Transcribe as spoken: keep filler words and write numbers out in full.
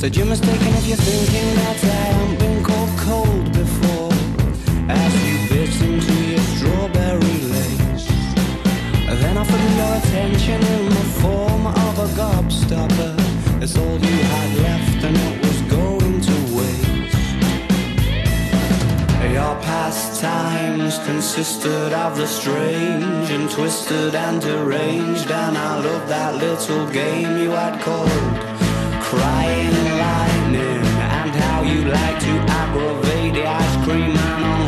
Said you're mistaken if you're thinking that I haven't been caught cold before. As you bit into your strawberry lace, then offered me your attention in the form of a gobstopper. It's all you had left and it was going to waste. Your pastimes consisted of the strange and twisted and deranged, and I loved that little game you had called Crying Lightning, and how you like to aggravate the ice cream man on